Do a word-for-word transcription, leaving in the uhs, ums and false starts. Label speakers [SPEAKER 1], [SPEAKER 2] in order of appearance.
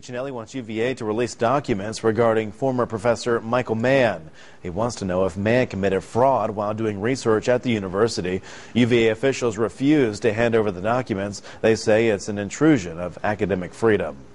[SPEAKER 1] Cuccinelli wants U V A to release documents regarding former Professor Michael Mann. He wants to know if Mann committed fraud while doing research at the university. U V A officials refuse to hand over the documents. They say it's an intrusion of academic freedom.